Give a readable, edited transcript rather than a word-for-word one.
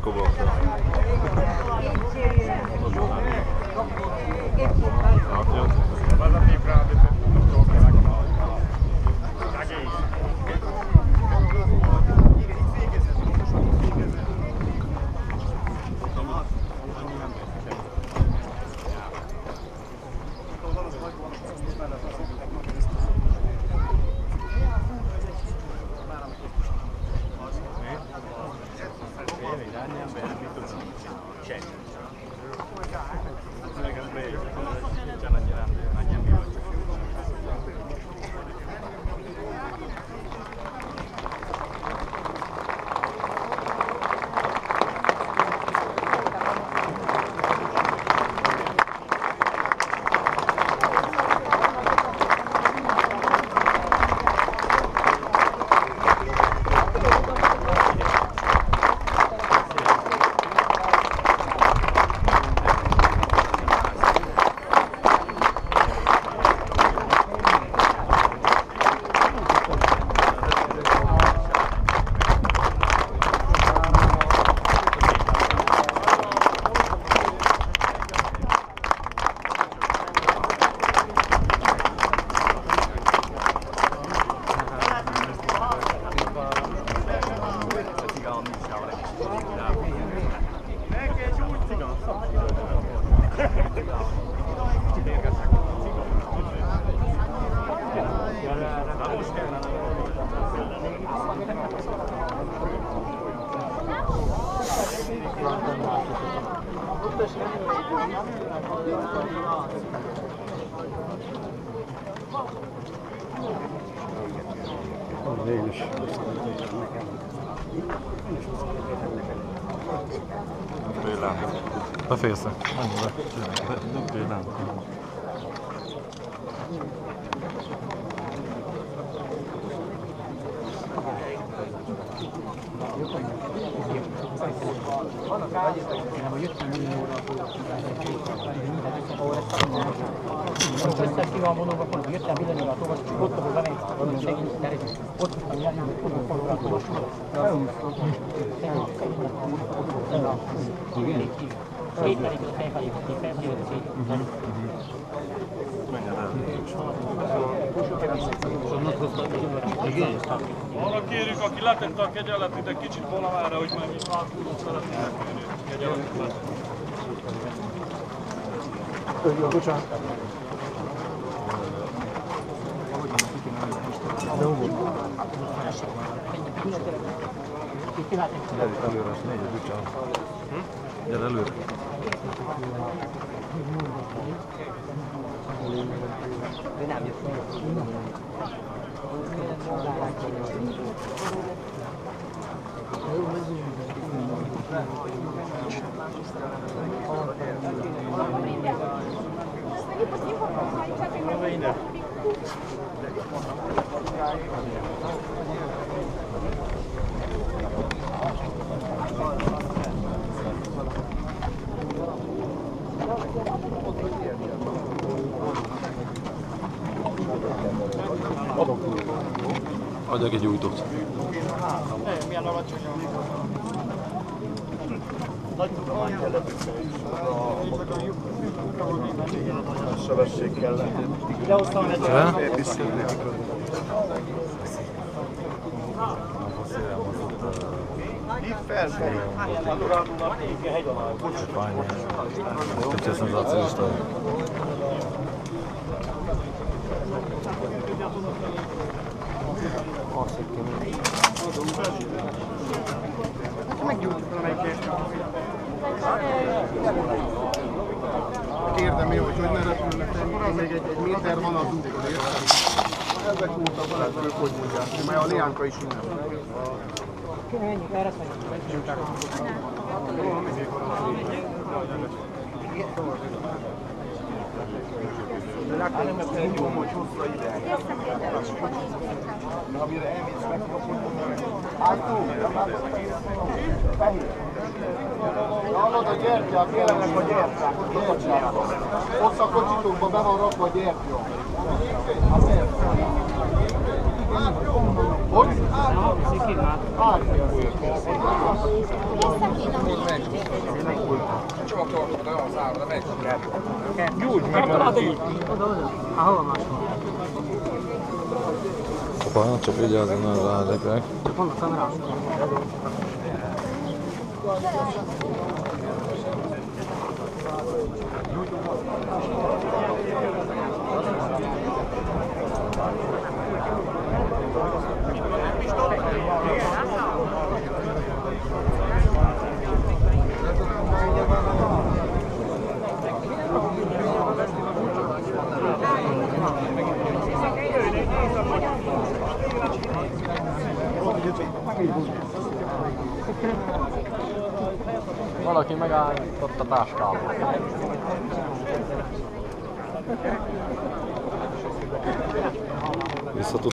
Kobakra. Végül is. Bélán. Befejeztem. Bélán. Questa si va molto con io sta villa nella tua sotto veramente non c'è che stare otto cambiare un po' la tua Arra kérjük, aki letette a kegyelet, ide kicsit valamára, hogy már mi hátulról szeretnének kérni kegyeletet. Jó, bocsánat. Gyere előre, azt négy, bocsánat. Gyere előre. nem jött Adjak egy újtót. Milyen alacsonyan. Nagy tudomány kellett. A sebesség kellett. Lehoztam egy itt felfelé. Adorálónak még hegy alá. Fajnie. Jeszcze senzacyjista. Kérdem én, hogy ne repülnek, még egy méter van az úton, érted? Ezek óta van, ők hogy mondják, mert a Leánka is innen. Menjünk, erre Egy jó, hogy hosszra ide. Amire elmész, megkapod, Ájtó, fehér. Hallod a gyertyák, jelenleg a gyertyák, ott a kocsitokban be van rakva a gyertya. Hát persze. Hogy? Átja. Apa, csak vigyázzon arra a repek. Vannak kamerák. Valaki megállított a táskával. Vissza